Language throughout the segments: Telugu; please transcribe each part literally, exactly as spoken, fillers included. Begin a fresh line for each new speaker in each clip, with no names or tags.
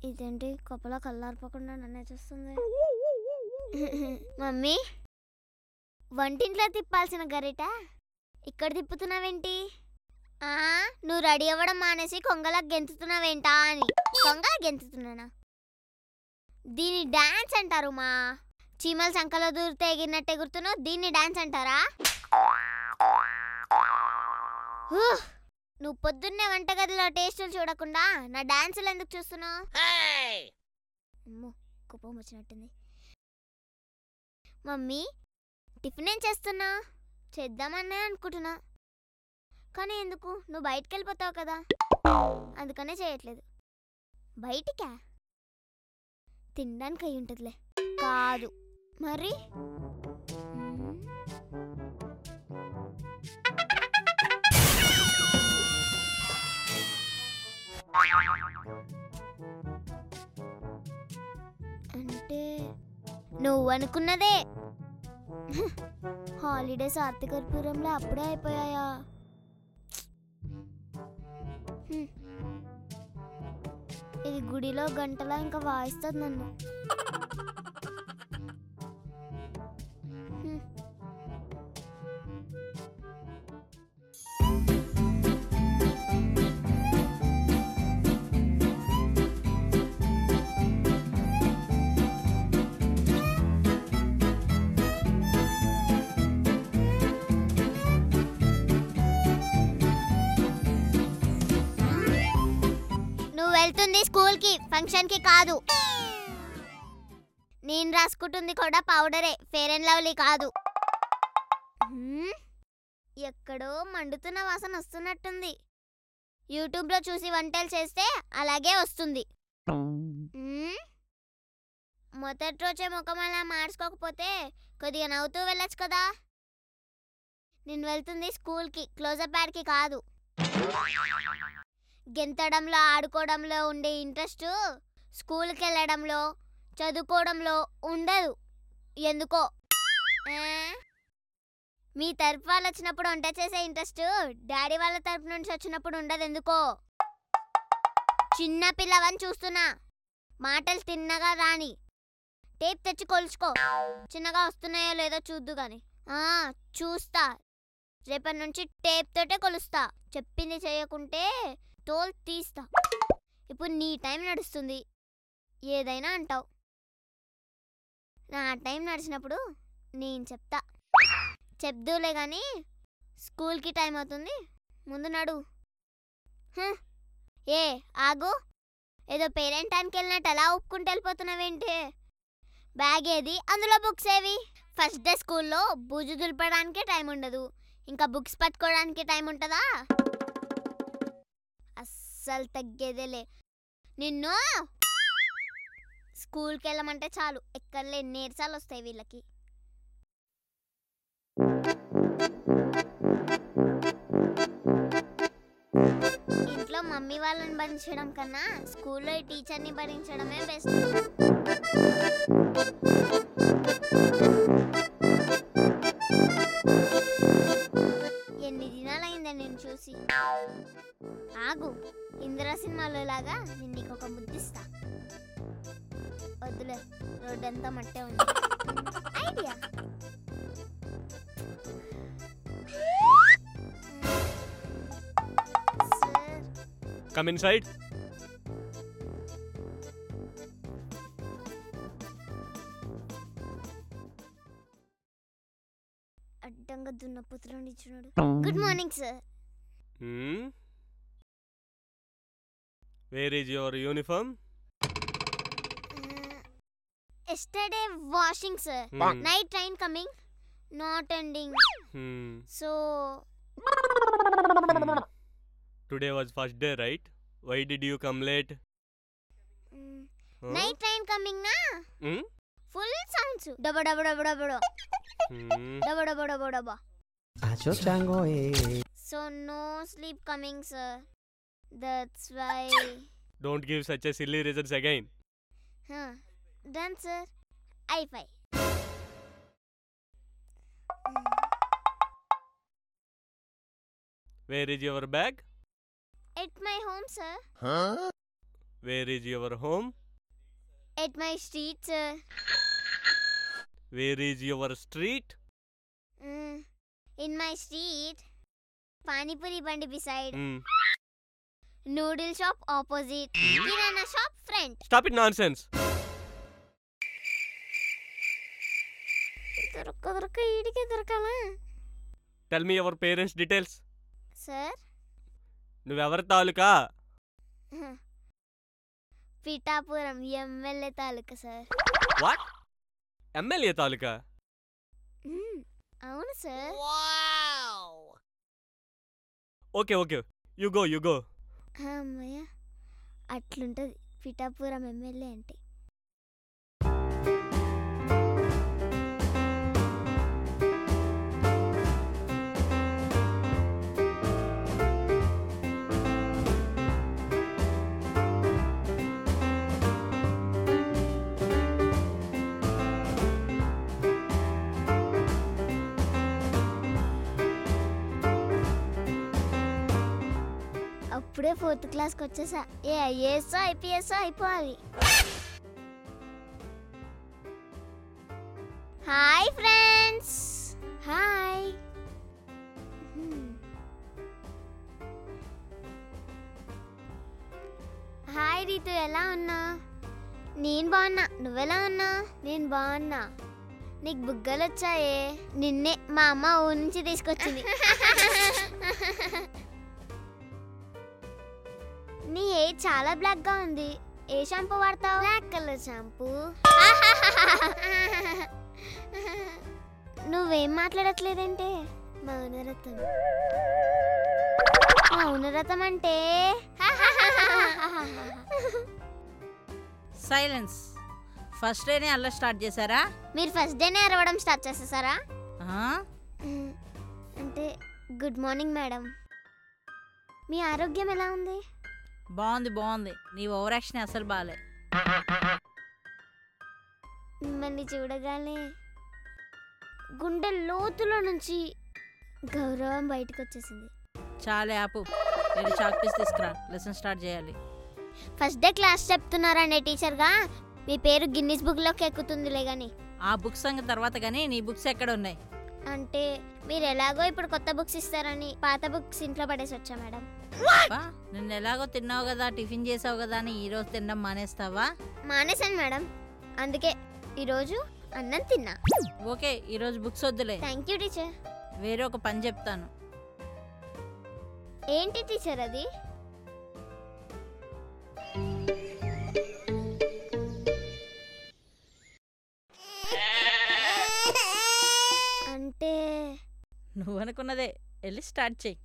ఇదేంటి కప్పలా కళ్ళారిపోకుండా నన్నే చూస్తుంది. మమ్మీ, వంటింట్లో తిప్పాల్సిన గరిట ఇక్కడ తిప్పుతున్నావేంటి? ఆ నువ్వు రెడీ అవ్వడం మానేసి కొంగలా గెంతుతున్నావేంటా అని. కొంగలా గెంతుతున్నానా? దీన్ని డాన్స్ అంటారు మా. చీమల సంకలో దూరితే ఎగిరినట్టు ఎగురుతున్నావు, దీన్ని డాన్స్ అంటారా? నువ్వు పొద్దున్నే వంటగదిలో టేస్టులు చూడకుండా నా డాన్సులు ఎందుకు చూస్తున్నావు? అమ్మో, కోపం వచ్చినట్టుంది. మమ్మీ, టిఫిన్ ఏం చేస్తున్నా? చేద్దామనే అనుకుంటున్నా, కానీ ఎందుకు? నువ్వు బయటికి వెళ్ళిపోతావు కదా, అందుకనే చేయట్లేదు. బయటికా? తినడానికి అయి ఉంటుందిలే. కాదు మరి. అంటే నువ్వు అనుకున్నదే. హాలిడేస్ ఆర్తికర్పూరంలో అప్పుడే అయిపోయాయా? ఇది గుడిలో గంటలా ఇంకా వాయిస్తుంది నన్ను. వెళ్తుంది స్కూల్ కి, ఫంక్షన్ కి కాదు. నేను రాసుకుంటుంది కూడా పౌడరే, ఫేర్ అండ్ లవ్లీ కాదు. ఎక్కడో మండుతున్న వాసన వస్తున్నట్టుంది. యూట్యూబ్ లో చూసి వంటలు చేస్తే అలాగే వస్తుంది. మొదటి రోజే ముఖం అలా మార్చుకోకపోతే కొద్దిగా నవ్వుతూ వెళ్ళొచ్చు కదా. నేను వెళ్తుంది స్కూల్ కి, క్లోజప్ యాడ్ కి కాదు. గెంతడంలో ఆడుకోవడంలో ఉండే ఇంట్రెస్ట్ స్కూల్కి వెళ్ళడంలో చదువుకోవడంలో ఉండదు ఎందుకో. మీ తరపు వాళ్ళు వచ్చినప్పుడు వంట చేసే ఇంట్రెస్ట్ డాడీ వాళ్ళ తరపు నుంచి వచ్చినప్పుడు ఉండదు ఎందుకో. చిన్న పిల్లవని చూస్తున్నా, మాటలు తిన్నగా రాని. టేప్ తెచ్చి కొలుచుకో, చిన్నగా వస్తున్నాయో లేదో చూద్దు కానీ. చూస్తా, రేపటి నుంచి టేప్ తోటే కొలుస్తా. చెప్పింది చేయకుంటే తోలు తీస్తా. ఇప్పుడు నీ టైం నడుస్తుంది, ఏదైనా అంటావు. నా టైం నడిచినప్పుడు నేను చెప్తా. చెప్దూలే కానీ స్కూల్కి టైం అవుతుంది, ముందు నడు. ఏ ఆగు, ఏదో పేరెంట్ టైంకి వెళ్ళినట్టు అలా ఒప్పుకుంటూ వెళ్ళిపోతున్నావేంటి? బ్యాగ్ ఏది, అందులో బుక్స్ ఏవి? ఫస్ట్ డే స్కూల్లో బూజు దులపడానికి టైం ఉండదు, ఇంకా బుక్స్ పట్టుకోవడానికి టైం ఉంటుందా? అస్సలు తగ్గేదేలే. నిన్ను స్కూల్కి వెళ్ళమంటే చాలు ఎక్కడలే నీరసాలు వస్తాయి వీళ్ళకి. ఇంట్లో మమ్మీ వాళ్ళని భరించడం కన్నా స్కూల్లో ఈ టీచర్ని భరించడమే బెస్ట్. ఎన్ని దినాలైందా నేను చూసి. ఆగు, ఇందిరా సినిమాలో లాగా నేను నీకు ఒక ముద్దిస్తా. వద్దులే, రోడ్డంతా మట్టే ఉంది. ఐడియా.
Come inside.
అడ్డంగా దున్నపోతులో నిల్చున్నాడు. Good morning sir.
Where is your uniform?
Uh, yesterday washing, sir. Hmm. Night train coming, not ending. Hmm. So.
Hmm. Today was first day, right? Why did you come late?
Hmm. Huh? Night train coming, na?
Hmm?
Full sounds. Daba daba daba daba. Hmm. Daba daba daba daba.
Acho chango eh.
So no sleep coming, sir. That's why.
Don't give such a silly reasons again.
Huh. Done, sir. I five.
Where is your bag?
At my home, sir.
Huh? Where is your home?
At my street sir.
Where is your street?
In my street. Panipuri బండి బిసైడ్. Noodle shop opposite. కిరాణా shop front.
Stop it nonsense.
దొరక దొరక ఈడికే దొరకాలా?
Tell me your parents details.
Sir
నువ్వెవరి తాలూకా?
పిఠాపురం ఎమ్మెల్యే తాలూకా సార్.
వాట్? ఎమ్మెల్యే తాలూకా?
అవును sir.
Okay okay you go you go.
అమ్మయ్య, అట్లుంటది పిఠాపురం ఎమ్మెల్యే అంటే. అప్పుడే ఫోర్త్ క్లాస్కి వచ్చేసా. ఏ ఐఏఎస్ ఐపీఎస్ అయిపోవాలి. Hi friends. Hi. Hi Ritu, ఎలా ఉన్నా? నేను బాగున్నా. నువ్వెలా ఉన్నా? నేను బాగున్నా. నీకు బుగ్గలు వచ్చాయే? నిన్నే మా అమ్మ ఊరి నుంచి తీసుకొచ్చింది. నీ హెయిర్ చాలా బ్లాక్ గా ఉంది. ఏ షాంపూ వాడతావు? Black colour shampoo. నువ్వేం మాట్లాడట్లేదంటే? మౌనరథం. మౌనరథం అంటే
సైలెన్స్. ఫస్ట్ డేనే అలా స్టార్ట్ చేశారా?
మీరు ఫస్ట్ డేనే అరవడం స్టార్ట్ చేసేసారా?
ఆ?
అంటే గుడ్ మార్నింగ్ మేడం. మీ ఆరోగ్యం ఎలా ఉంది?
బాగుంది బాగుంది. నీ ఓవర్ యాక్షన్ అసలు బాలే.
మిమ్మల్ని చూడగానే గుండె లోతులో నుంచి గౌరవం బయటకు వచ్చేసింది.
చాలే ఆపు. వెళ్ళి చాక్ పీస్ తీసుకురా, లెసన్ స్టార్ట్ చేయాలి.
ఫస్ట్ డే క్లాస్ చెప్తున్నారండి టీచర్గా. మీ పేరు గిన్నిస్ బుక్లోకి ఎక్కుతుందిలే కానీ.
ఆ బుక్స్ సంగతి తర్వాత కానీ నీ బుక్స్ ఎక్కడ ఉన్నాయి?
అంటే మీరు ఎలాగో ఇప్పుడు కొత్త బుక్స్ ఇస్తారని పాత బుక్స్ ఇంట్లో పడేసి వచ్చా మేడం.
నిన్న ఎలాగో తిన్నావు కదా, టిఫిన్ చేసావు కదా అని ఈరోజు తినడం మానేస్తావా?
మానేశాను మేడం, అందుకే ఈరోజు అన్నం తిన్నా.
ఓకే, ఈరోజు బుక్స్ వద్దులే.
Thank you teacher.
వేరే ఒక పని చెప్తాను.
ఏంటి టీచర్ అది? అంటే
నువ్వు అనుకున్నదే. వెళ్ళి స్టార్ట్ చెయ్యి.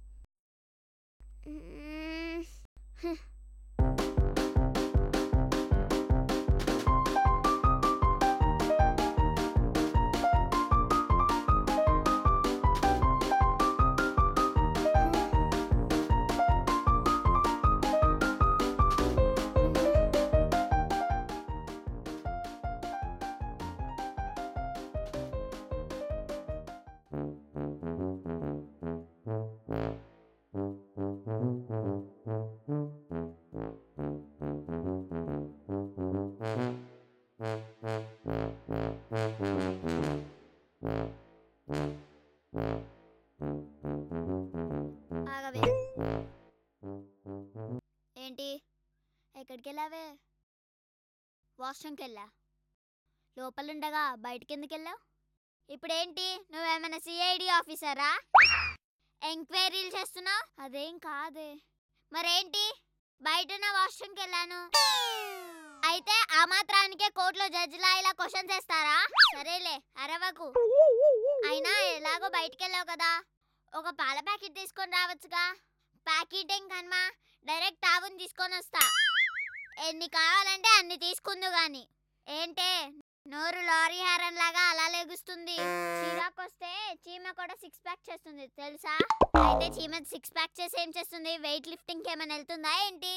ఏంటి, ఎక్కడికి వెళ్ళావే? వాష్రూమ్కి వెళ్ళా. లోపలుండగా బయటికి ఎందుకు వెళ్ళావు? ఇప్పుడేంటి, నువ్వేమైనా సిఐడి ఆఫీసరా? ఎంక్వైరీలు చేస్తున్నావు? అదేం కాదే. మరేంటి, బయటన వాష్రూమ్కి వెళ్ళాను అయితే ఆ మాత్రానికే కోర్టులో జడ్జిలా ఇలా క్వశ్చన్ చేస్తారా? సరేలే, అరవకు. అయినా ఎలాగో బయటికి వెళ్ళావు కదా, ఒక పాల ప్యాకెట్ తీసుకొని రావచ్చుగా. ప్యాకెట్ ఏం కన్మా, డైరెక్ట్ ఆవుని తీసుకొని వస్తా. ఎన్ని కావాలంటే అన్ని తీసుకుందు గాని. ఏంటే నోరు లారీ హారన్ లాగా అలా లెగుస్తుంది? చీరాకొస్తే చీమ కూడా సిక్స్ ప్యాక్ చేస్తుంది తెలుసా? అయితే చీమ సిక్స్ ప్యాక్ చేసి ఏం చేస్తుంది? వెయిట్ లిఫ్టింగ్ ఏమైనా వెళ్తుందా ఏంటి?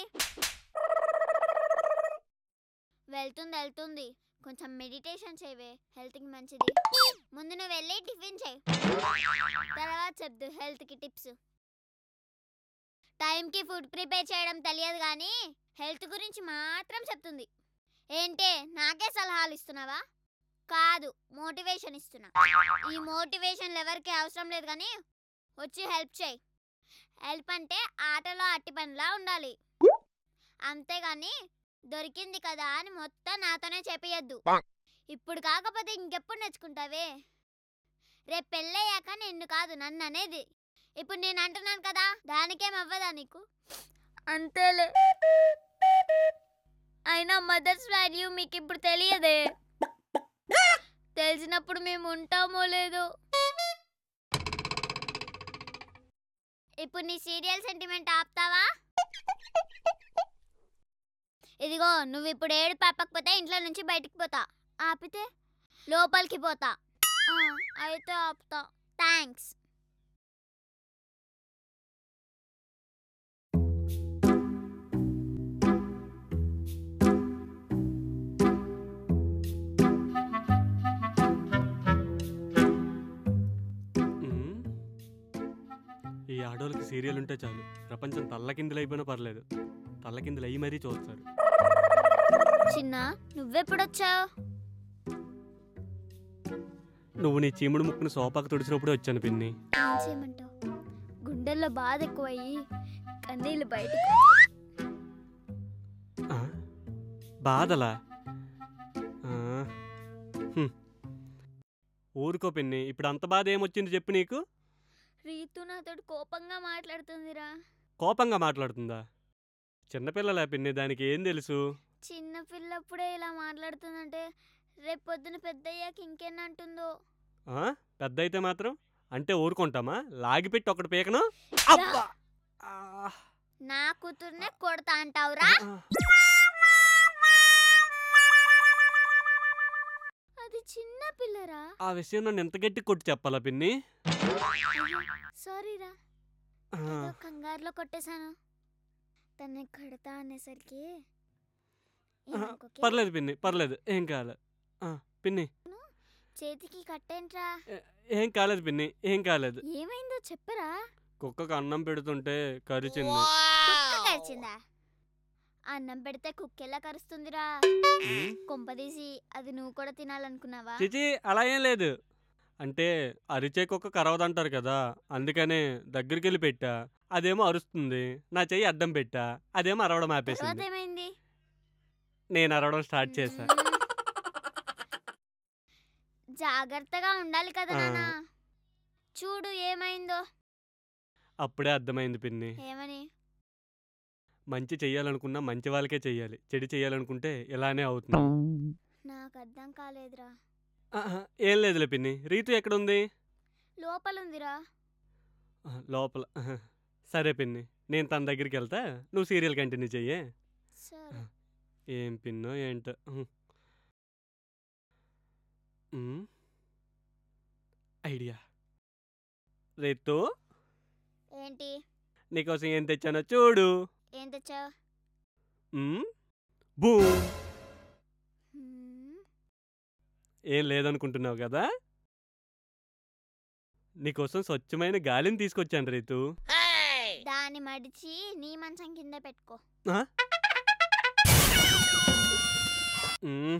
వెళ్తుంది వెళ్తుంది కొంచెం మెడిటేషన్ చేయవే, హెల్త్కి మంచిది. ముందు నువ్వు వెళ్ళి టిఫిన్ చేయి, తర్వాత చెప్దు హెల్త్కి టిప్స్. టైంకి ఫుడ్ ప్రిపేర్ చేయడం తెలియదు కానీ హెల్త్ గురించి మాత్రం చెప్తుంది. ఏంటే నాకే సలహాలు ఇస్తున్నావా? కాదు, మోటివేషన్ ఇస్తున్నా. ఈ మోటివేషన్లు ఎవరికి అవసరం లేదు కానీ వచ్చి హెల్ప్ చేయి. హెల్ప్ అంటే ఆటలో అట్టి పనిలా ఉండాలి, అంతేగాని దొరికింది కదా అని మొత్తం నాతోనే చెప్పియద్దు. ఇప్పుడు కాకపోతే ఇంకెప్పుడు నేర్చుకుంటావే? రేపు పెళ్ళయ్యాక నిన్ను కాదు నన్ను అనేది. ఇప్పుడు నేను అంటున్నాను కదా, దానికేం అవ్వదా నీకు? అంతేలే. అయినా మదర్స్ వాల్యూ మీకు ఇప్పుడు తెలియదే. తెలిసినప్పుడు మేము ఉంటామో లేదో. ఇప్పుడు నీ సీరియల్ సెంటిమెంట్ ఆపుతావా? ఇదిగో నువ్వు ఇప్పుడు ఏడు పాపకపోతే ఇంట్లో నుంచి బయటికి పోతా, ఆపితే లోపలికి పోతా. అయితే ఆపుతా. థ్యాంక్స్.
ఈ ఆడోళ్ళకి సీరియల్ ఉంటే చాలు, ప్రపంచం తల్లకిందులు అయిపోయినా పర్లేదు, తల్లకిందులు అయ్యి మరీ చూస్తారు.
చిన్న నువ్వెప్పుడొచ్చావు?
నువ్వు నీ చీముడు ముక్కును సోపాకు తుడిచినప్పుడే వచ్చాను పిన్ని.
ఏం చేయమంటావు? గుండెల్లో బాధ ఎక్కువయ్యి కన్నీళ్ళు బయటకు.
ఆ? బాధలా? ఆ, హ్మ్. ఊరుకో పిన్ని, ఇప్పుడు అంత బాధ ఏమొచ్చింది చెప్పు నీకు?
రీతు నాతోటి కోపంగా మాట్లాడుతుందిరా.
కోపంగా మాట్లాడుతుందా? చిన్నపిల్లలే పిన్ని, దానికి ఏం తెలుసు?
చిన్న పిల్లప్పుడే ఇలా మాట్లాడుతుందంటే రేపు పొద్దున పెద్ద అయ్యాక ఇంకేనంటుందో.
ఆ? పెద్ద అయితే మాత్రం అంటే ఊరుకుంటామా? లాగిపెట్టి ఒకటి పీకను. అబ్బా! ఆ,
నా కూతుర్నే కొడతా అంటావురా?
ఆ,
అది చిన్న పిల్లరా.
ఆ విషయం నన్ను ఎంత గట్టి కొట్టి చెప్పాలా పిన్ని?
సారీరా,
ఆ,
ఏదో కంగారులో కొట్టేశాను. తన్ని కొడతా అనేసరికి
ఆ,
ఏమనుకోకే.
పర్లేదు పిన్ని, పర్లేదు, ఏం కాలేదు. ఆ, పిన్ని,
చేతికి కట్టేంట్రా?
ఏ- ఏం కాలేదు పిన్ని, ఏం కాలేదు.
ఏమైందో చెప్పరా?
కుక్కకు అన్నం పెడుతుంటే కరిచింది.
కుక్క కరిచిందా? అన్నం పెడితే కుక్క ఎలా కరుస్తుందిరా?
ఉమ్,
కొంపదీసి అది నువ్వు కూడా తినాలనుకున్నావా?
చిచి అలా ఏం లేదు. అంటే అరిచే కుక్క కరవదంటారు కదా, అందుకనే దగ్గరికి వెళ్ళి పెట్టా. అదేమో అరుస్తుంది, నా చెయ్యి అడ్డం పెట్టా, అదేమో అరవడం
తర్వాత
ఆపేసింది.
ఏమైంది?
నేను అరవడం స్టార్ట్ చేశా.
మ్మ్. జాగ్రత్తగా ఉండాలి కదా
ఆ.
నాన్న. చూడు ఏమైందో.
అప్పుడే అర్థమైంది పిన్ని,
ఏమని?
మంచి చెయ్యాలనుకున్నా మంచి వాళ్ళకే చెయ్యాలి, చెడు చెయ్యాలనుకుంటే ఇలానే అవుతుంది.
నాకు అర్థం కాలేదురా.
ఆహా, ఏం లేదులే పిన్ని. రీతు ఎక్కడుంది?
లోపలుందిరా.
ఆ, లోపల. ఆహా. సరే పిన్ని, నేను తన దగ్గరికి వెళ్తా, నువ్వు సీరియల్ కంటిన్యూ చెయ్యే.
సరే.
ఏం పిన్నో ఏంటో. ఉహ్. ఉమ్. ఐడియా. రీతు,
ఏంటి?
నీకోసం ఏం తెచ్చానో చూడు.
ఏం తెచ్చావు?
ఉమ్. బూమ్. ఏం లేదనుకుంటున్నావు కదా? నీకోసం స్వచ్ఛమైన గాలిని తీసుకొచ్చాను రీతు.
దాన్ని మడిచి నీ మంచం కింద పెట్టుకో.
ఆ? ఉమ్.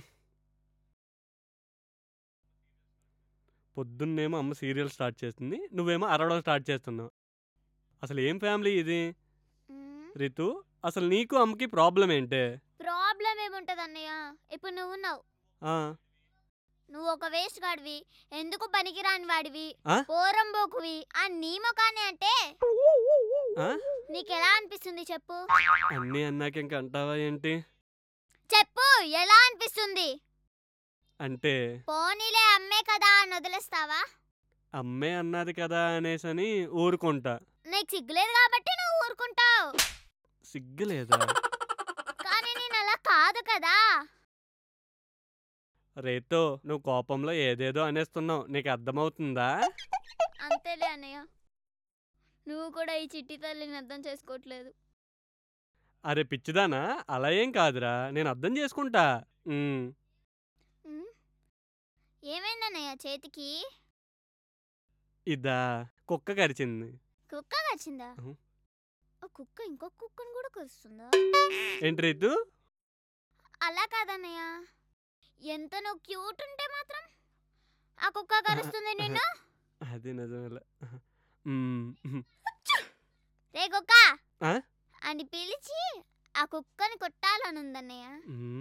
పొద్దున్నేమో అమ్మ సీరియల్ స్టార్ట్ చేస్తుంది, నువ్వేమో అరవడం స్టార్ట్ చేస్తున్నావు. అసలు ఏం ఫ్యామిలీ ఇది?
మ్మ్.
రీతు, అసలు నీకు అమ్మకి ప్రాబ్లం ఏంటే?
ప్రాబ్లం ఏముంటది అన్నయ్య? ఇప్పుడు నువ్వు ఉన్నావు,
ఆ,
నువ్వు ఒక వేస్ట్ గాడివి, ఎందుకు పనికిరాని వాడివి,
ఆ?
పోరంబోకువి ఆ నీ మొకాన్ని అంటే
ఆ?
నీకెలా అనిపిస్తుంది చెప్పు?
అన్నీ అన్నాక ఇంక అంటావా ఏంటి?
చెప్పు, ఎలా అనిపిస్తుంది?
అంటే
పోనీలే అమ్మే కదా అని వదిలేస్తావా?
అమ్మే అన్నది కదా అనేసని ఊరుకుంటా.
నీకు సిగ్గులేదు కాబట్టి నువ్వు ఊరుకుంటావు,
సిగ్గులేదా?
కానీ నేను అలా కాదు కదా.
రేతో నువ్వు కోపంలో ఏదేదో అనేస్తున్నావు, నీకు అర్థమవుతుందా?
అంతేలే అన్నయ్య, నువ్వు కూడా ఈ చిట్టి తల్లిని అర్థం చేసుకోవట్లేదు.
అరే పిచ్చిదానా, అలా ఏం కాదురా, నేను అర్థం చేసుకుంటా. ఉమ్.
ఉమ్, ఏమైందన్నయ్య చేతికి?
ఇదా, కుక్క కరిచింది.
కుక్క కరిచిందా?
ఉహు.
ఆ కుక్క ఇంకొక కుక్కను కూడా కరుస్తుందా?
ఏంటి రీతు?
అలా కాదన్నయ్య, ఎంత నువ్వు క్యూట్ ఉంటే మాత్రం ఆ కుక్క కరుస్తుంది నిన్ను.
అది నిజమేలే. మ్మ్.
రే కుక్క
ఆ?
అని పిలిచి ఆ కుక్కని కొట్టాలని ఉందన్నయ్య.
మ్మ్.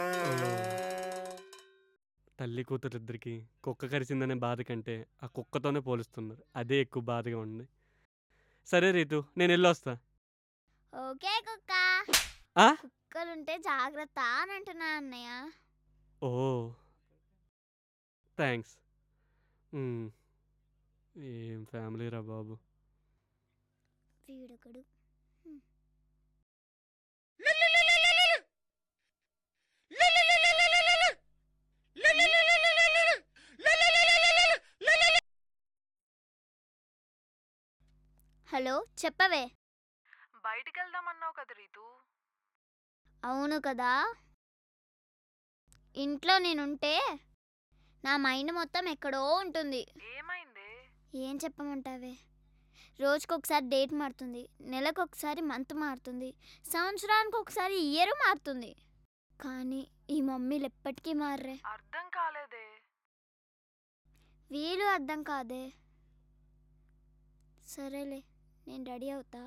తల్లి కూతురిద్దరికి కుక్క కరిచిందనే బాధ కంటే ఆ కుక్కతోనే పోలుస్తున్నారు. అదే ఎక్కువ బాధగా ఉంది. సరే రీతు, నేను వెళ్ళొస్తా.
ఓకే కుక్క.
ఆ?
కుక్కలుంటే జాగ్రత్త అని అంటున్నా అన్నయ్య.
ఓ థ్యాంక్స్. మ్మ్. ఏం ఫ్యామిలీ రా బాబు.
వీడొకడు. హ్మ్. హలో చెప్పవే.
బయటికి వెళ్దామన్నావు కదా రీతు.
అవును కదా, ఇంట్లో నేనుంటే నా మైండ్ మొత్తం ఎక్కడో ఉంటుంది.
ఏమైంది?
ఏం చెప్పమంటావే, రోజుకొకసారి డేట్ మారుతుంది, నెలకు ఒకసారి మంత్ మారుతుంది, సంవత్సరానికి ఒకసారి ఇయర్ మారుతుంది. కానీ ఈ మమ్మీలు ఎప్పటికీ మారరే.
అర్థం కాలేదే.
వీలు అర్థం కాదే. సరేలే, నేను రెడీ అవుతా.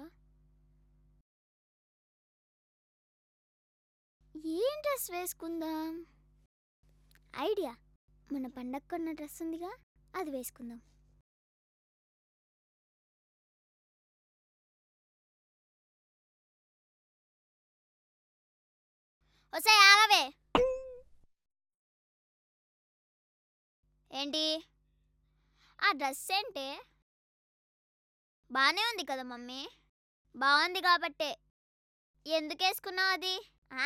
ఏం డ్రెస్ వేసుకుందాం? ఐడియా, మన పండగ కొన్న డ్రెస్ ఉందిగా, అది వేసుకుందాం. వస్తే ఆగవే. ఏంటి ఆ డ్రెస్ ఏంటే? బాగానే ఉంది కదా మమ్మీ. బాగుంది కాబట్టే. ఎందుకు వేసుకున్నావు అది? ఆ?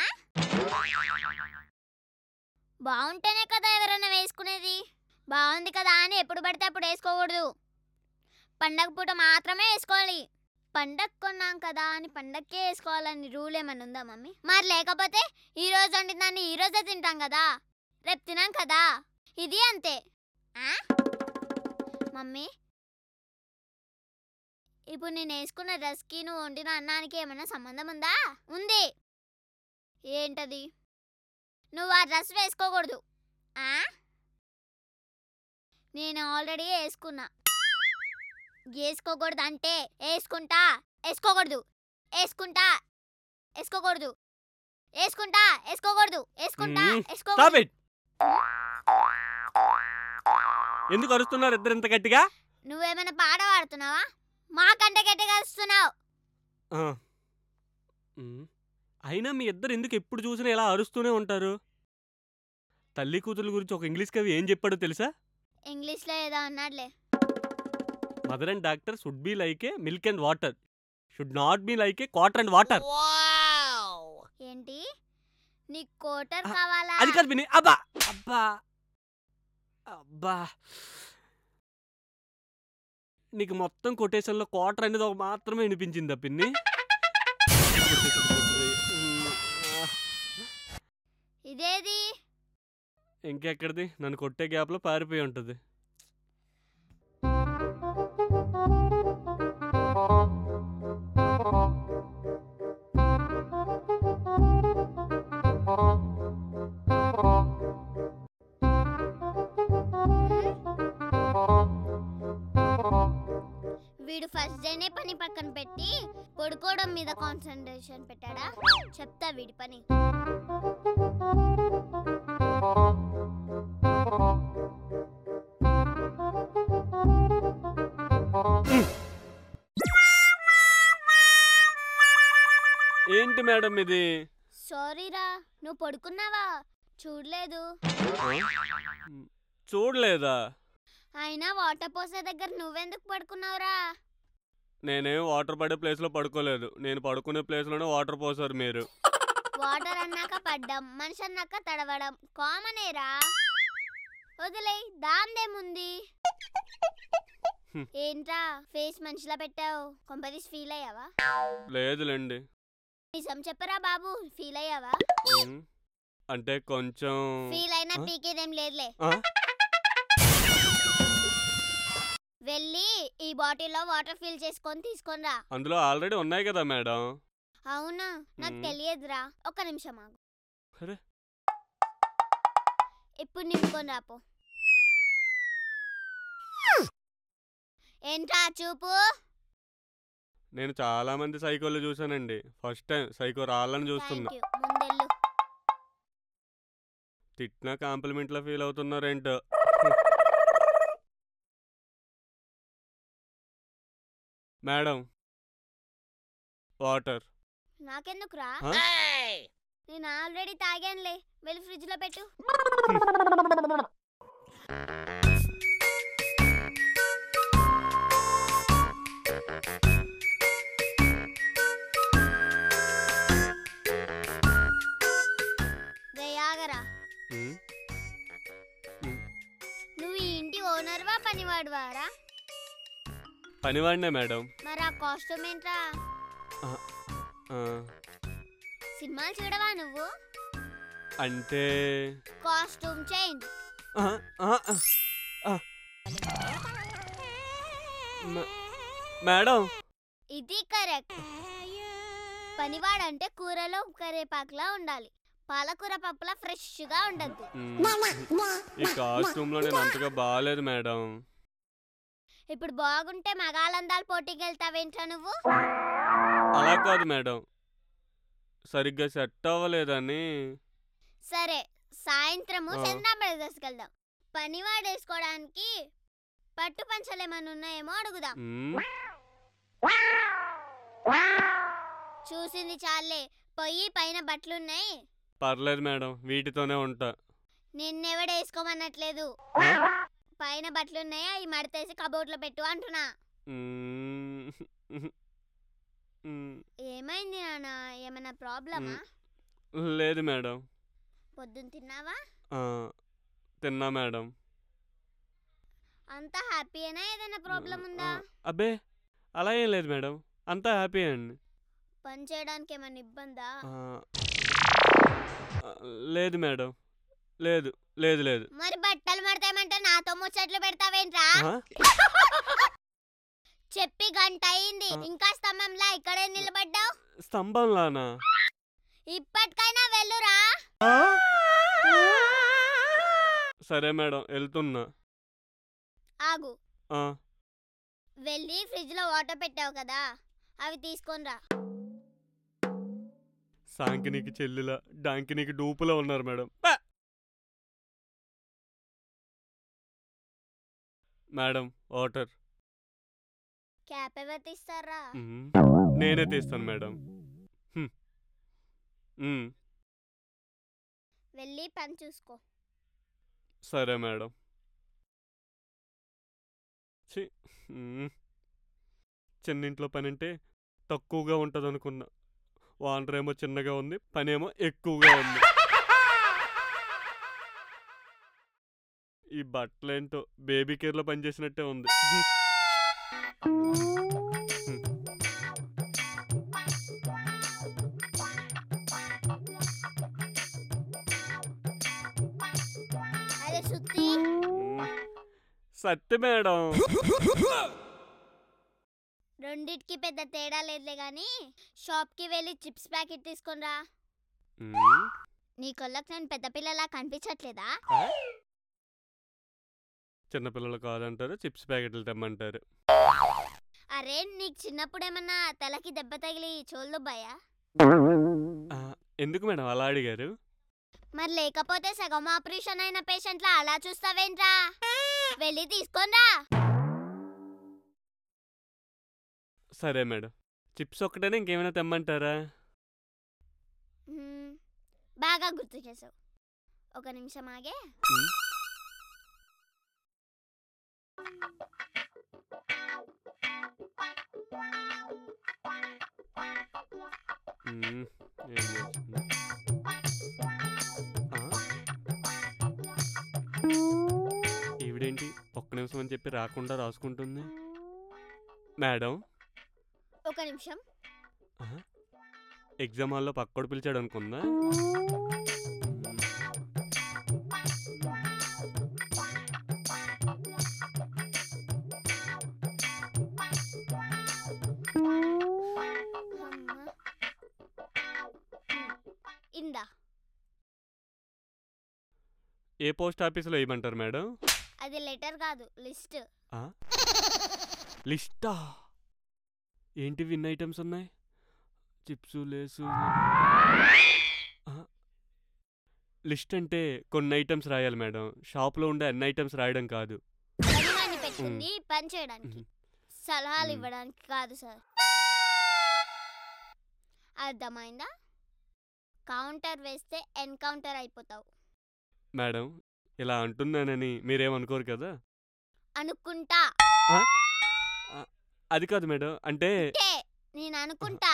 బాగుంటేనే కదా ఎవరైనా వేసుకునేది. బాగుంది కదా అని ఎప్పుడు పడితే అప్పుడు వేసుకోకూడదు. పండగ పూట మాత్రమే వేసుకోవాలి. పండగ కొన్నాం కదా అని పండగకే వేసుకోవాలని రూల్ ఏమైనా ఉందా మమ్మీ? మరి లేకపోతే ఈరోజు వండిందాన్ని ఈరోజే తింటాం కదా, రేపు తినాం కదా. ఇది అంతే. ఆ? మమ్మీ, ఇప్పుడు నేను వేసుకున్న డ్రెస్కి నువ్వు వండిన అన్నానికి ఏమైనా సంబంధం ఉందా? ఉంది. ఏంటది? నువ్వు ఆ డ్రెస్ వేసుకోకూడదు. ఆ? నేను ఆల్రెడీ వేసుకున్నా. వేసుకోకూడదు అంటే వేసుకుంటా, వేసుకోకూడదు, వేసుకుంటా, వేసుకోకూడదు, వేసుకుంటా, వేసుకోకూడదు, వేసుకుంటా,
మ్మ్.
వేసుకోకూడదు.
Stop it! ఎందుకు అరుస్తున్నారు ఇద్దరు ఇంత గట్టిగా?
నువ్వేమైనా పాట పాడుతున్నావా? మాకంటే గట్టిగా అరుస్తున్నావు.
ఆ. మ్మ్. అయినా మీ ఇద్దరు ఎందుకు ఎప్పుడు చూసినా ఇలా అరుస్తూనే ఉంటారు? తల్లి కూతురు గురించి ఒక ఇంగ్లీష్ కవి ఏం చెప్పాడో తెలుసా?
ఇంగ్లీష్లో ఏదో అన్నాడులే.
Mother and doctor should be like a milk and water, should not be like a quarter and water.
ఏంటి? నీకు కోటర్
ఆ,
కావాలా?
అది కాదు పిన్ని. అబ్బా అబ్బా అబ్బా నీకు మొత్తం కొటేషన్లో క్వార్టర్ అనేది ఒక మాత్రమే వినిపించిందా పిన్ని?
ఇదేది?
ఇంకెక్కడిది? నన్ను కొట్టే గ్యాప్లో పారిపోయి ఉంటుంది.
వీడు ఫస్ట్ డేనే పని పక్కన పెట్టి పడుకోవడం మీద కాన్సంట్రేషన్ పెట్టాడా? చెప్తా వీడి పని.
ఏంటి మేడం ఇది?
సారీరా, నువ్వు పడుకున్నావా? చూడలేదు.
చూడలేదా?
అయినా వాటర్ పోసే దగ్గర నువ్వెందుకు పడుకున్నావురా?
నేనేం వాటర్ పడే ప్లేస్లో పడుకోలేదు. నేను పడుకునే ప్లేస్లోనే వాటర్ పోసారు మీరు.
వాటర్ అన్నాక పడ్డం, మనిషి అన్నాక తడవడం కామనేరా. వదిలే, దాందేముంది?
హ్మ్.
ఏంట్రా ఫేస్ మనిషిలా పెట్టావు? కొంపదీసి ఫీల్ అయ్యావా?
లేదులేండి.
నిజం చెప్పరా బాబు, ఫీల్ అయ్యావా?
ఉమ్, అంటే కొంచెం
ఫీల్ అయినా
ఆ?
పీకేదేం లేదులే.
ఆ?
వెళ్ళి ఈ బాటిల్లో వాటర్ ఫిల్ చేసుకొని తీసుకొని రా.
అందులో ఆల్రెడీ ఉన్నాయి కదా మేడం.
అవునా, నాకు
మ్మ్.
తెలియదురా. ఒక్క నిమిషం ఆగు.
అరే
ఇప్పుడు నింపుకొని రాపో. ఏంట్రా చూపు?
నేను చాలా మంది సైకోలు చూసానండి, ఫస్ట్ టైం సైకో రాళ్ళని చూస్తున్నా.
Thank you. ముందెళ్ళు.
తిట్టినా కాంప్లిమెంట్లో ఫీల్ అవుతున్నారేంటో. Madam water.
నాకెందుకురా?
ఆ?
నేను ఆల్రెడీ తాగానులే. వెళ్ళి ఫ్రిడ్జ్ లో పెట్టు. రే ఆగరా.
ఉమ్, ఉమ్.
నువ్వు ఈ ఇంటి ఓనర్వా పనివాడువారా?
పనివాడినే మేడం.
మరి ఆ కాస్ట్యూమ్ ఏంట్రా?
ఆ,
సినిమాలు చూడవా నువ్వు?
అంటే
కాస్ట్యూమ్ చేంజ్.
ఆ, ఆ, ఆ, ఆ. మే- మేడం
ఇది కరెక్ట్. పనివాడంటే కూరలో కరేపాకులా ఉండాలి, పాలకూర పప్పులా ఫ్రెష్ గా ఉండద్దు.
ఉమ్, ఈ కాస్ట్యూమ్లో నేను అంతగా బాగాలేదు మేడం.
ఇప్పుడు బాగుంటే మగాళ్ళందాలు పోటీకి వెళ్తావేంట్రా నువ్వు?
అలా కాదు మేడం, సరిగ్గా సెట్ అవ్వలేదని.
సరే, సాయంత్రము
ఆ.
చంద్రా బ్రదర్స్కి వెళ్దాం. పనివాడు వేసుకోవడానికి పట్టు పంచలు ఏమైనా ఉన్నాయేమో అడుగుదాం.
ఉమ్,
చూసింది చాలే, పొయ్యి పైన బట్టలున్నాయి.
పర్లేదు మేడం, వీటితోనే ఉంటా.
నిన్నెవడు వేసుకోమనట్లేదు.
ఆ?
పైన బట్టలున్నాయి, అవి మడతేసి కబోర్డ్లో పెట్టు అంటున్నా.
ఉమ్, ఉమ్,
ఏమైంది నాన్న? ఏమైనా ప్రాబ్లమా?
లేదు మేడం.
పొద్దున్న తిన్నావా?
ఆ, తిన్నా మేడం.
అంతా హ్యాపీయేనా? ఏదైనా ప్రాబ్లం ఉందా?
ఆ, అబ్బే అలా ఏం లేదు మేడం, అంతా హ్యాపీ అండి.
పని చేయడానికి ఏమైనా ఇబ్బందా?
ఆ, ఆ, లేదు మేడం, లేదు లేదు లేదు.
మరి బట్టలు మడతామంటే నాతో ముచ్చట్లు పెడతావేంట్రా?
ఆ?
చెప్పి గంట అయింది,
ఆ.
ఇంకా స్తంభంలా ఇక్కడే నిలబడ్డావు.
స్తంభంలానా?
ఇప్పటికైనా వెళ్ళురా.
ఆ? సరే మేడం, వెళ్తున్నా.
ఆగు.
ఆ,
వెళ్ళి ఫ్రిడ్జ్ లో వాటర్ పెట్టావు కదా, అవి తీసుకొని రా.
సాంకినికి చెల్లిలా డాంకినికి డూపులో ఉన్నారు మేడం. పా! Madam water.
క్యాప్ ఎవరు తీస్తారా?
ఉమ్, నేనే తీస్తాను మేడం. హ్మ్. ఉమ్,
వెళ్ళి పని చూసుకో.
సరే మేడం. ఛీ, ఉమ్, చిన్నింట్లో పని అంటే తక్కువగా ఉంటుంది అనుకున్నా, వానర్ ఏమో చిన్నగా ఉంది, పనేమో ఎక్కువగా ఉంది. ఈ బట్టలేంటో బేబీ కేర్లో పనిచేసినట్టే ఉంది. హ్మ్.
అదే సుత్తి.
ఉమ్, సత్య మేడం.
రెండిటికి పెద్ద తేడా లేదులే గాని, షాప్ కి వెళ్ళి చిప్స్ ప్యాకెట్ తీసుకొని రా.
ఉమ్,
నీ కళ్ళకి నేను పెద్ద పిల్లలా కనిపించట్లేదా?
ఆ? చిన్నపిల్లలు కాదంటారు, చిప్స్ ప్యాకెట్లు తెమ్మంటారు.
అరే, నీకు చిన్నప్పుడు ఏమన్నా తలకి దెబ్బ తగిలి చోల్దుబ్బాయా?
ఆ, ఎందుకు మేడం అలా అడిగారు?
మరి లేకపోతే సగం ఆపరేషన్ అయిన పేషెంట్లా అలా చూస్తావేంట్రా? వెళ్ళి తీసుకొనిరా.
సరే మేడం, చిప్స్ ఒక్కటేనా ఇంకేమైనా తెమ్మంటారా?
మ్మ్, బాగా గుర్తు చేసావు. ఒక నిమిషం ఆగే.
ఉమ్, ఉమ్, ఏం చేస్తుంది? ఆ? ఈవిడేంటి ఒక్క నిమిషం అని చెప్పి రాకుండా రాసుకుంటుంది? మేడం
ఒక నిమిషం.
ఆ? ఎగ్జామ్ హాల్లో పక్కోడు పిలిచాడు అనుకుందా? ఏ పోస్ట్ ఆఫీస్లో వేయమంటారు మేడం?
అది లెటర్ కాదు, లిస్ట్.
ఆ? లిస్టా? ఏంటి విన్ ఐటమ్స్ ఉన్నాయి? Chips, Lay's. ఆ? లిస్ట్ అంటే కొన్ని ఐటమ్స్ రాయాలి మేడం. షాప్లో ఉండే అన్ని ఐటమ్స్ రాయడం కాదు.
పనివాడిని పెట్టుకుంది పని చేయడానికి,
మ్మ్.
సలహాలు
మ్మ్.
ఇవ్వడానికి కాదు సార్. అర్థమైందా? కౌంటర్ వేస్తే ఎన్కౌంటర్ అయిపోతావు.
మేడం ఇలా అంటున్నానని మీరేమనుకోరు కదా?
అనుకుంటా.
ఆ? ఆ, అది కాదు మేడం. అంటే
ఓకే, నేను అనుకుంటా.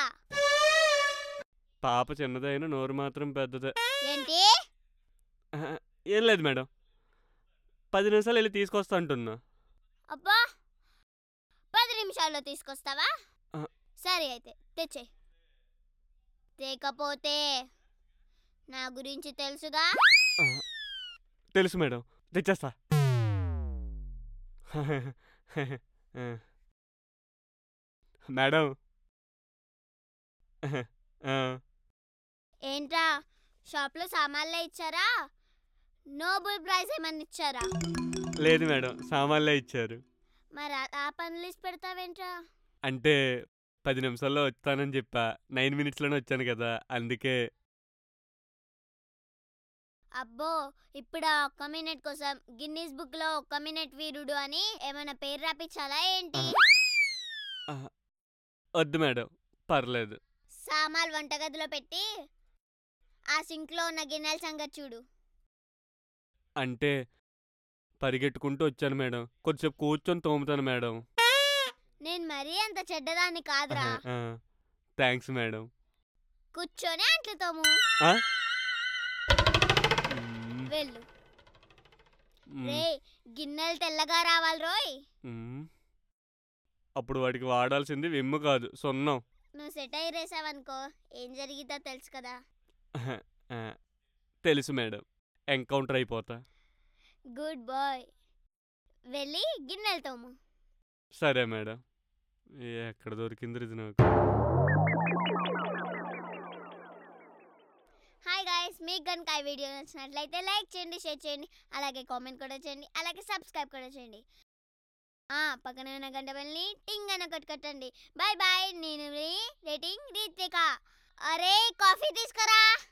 పాప చిన్నదైన నోరు మాత్రం పెద్దదే.
ఏంటి?
ఆహా, ఏం లేదు మేడం. పది నిమిషాలు వెళ్ళి తీసుకొస్తా అంటున్నా.
అబ్బా, పది నిమిషాల్లో తీసుకొస్తావా?
ఆ.
సరే అయితే తెచ్చే. తేకపోతే నా గురించి తెలుసుగా.
ఆ, తెలుసు మేడం, తెచ్చేస్తా. ఆ. మేడం. ఆ,
ఏంట్రా, షాప్లో సామాన్లే ఇచ్చారా? నోబుల్ ప్రైజ్ ఏమన్నా ఇచ్చారా?
లేదు మేడం, సామాన్లే ఇచ్చారు.
మరి ఆ- ఆ పనులు ఇచ్చి పెడతావేంట్రా?
అంటే పది నిమిషాల్లో వచ్చానని చెప్పా, నైన్ మినిట్స్లోనే వచ్చాను కదా, అందుకే.
అబ్బో, ఇప్పుడు ఆ ఒక్క మినిట్ కోసం గిన్నీస్ బుక్ లో ఒక్క మినిట్ వీరుడు అని ఏమైనా పేరు రాపించాలా ఏంటి?
ఆ, వద్దు మేడం, పర్లేదు.
సామాన్ వంటగదిలో పెట్టి ఆ సింక్ లో ఉన్న గిన్నెల సంగతి చూడు.
అంటే పరిగెట్టుకుంటూ వచ్చాను మేడం, కొద్దిసేపు కూర్చొని తోముతాను మేడం.
నేను మరీ అంత చెడ్డదాన్ని కాదురా.
Thanks madam.
కూర్చొని అంట్లు తోము.
ఆ?
వెళ్ళు.
మ్మ్.
రే, గిన్నెలు తెల్లగా రావాలి రోయ్.
మ్మ్. అప్పుడు వాడికి వాడాల్సింది విమ్ము కాదు, సున్నం.
నువ్వు సెట్ అయ్యేసావనుకో ఏం జరిగిద్దో తెలుసు కదా.
ఆ, తెలుసు మేడం, ఎన్కౌంటర్ అయిపోతా.
Good boy. వెళ్ళి గిన్నెలు తోము.
సరే మేడం. ఎక్కడ దొరికింది ఇది నాకు?
హాయ్ గాయ్స్, మీకు కనుక ఈ వీడియో నచ్చినట్లయితే లైక్ చేయండి, షేర్ చేయండి, అలాగే కామెంట్ కూడా చేయండి, అలాగే సబ్స్క్రైబ్ కూడా చేయండి. ఆ పక్కనే ఉన్న గంట వెళ్ళి టింగ్ అని ఒకటి కట్టండి. Bye bye. నేను మీ రేటింగ్ రీతిక. అరే కాఫీ తీసుకురా.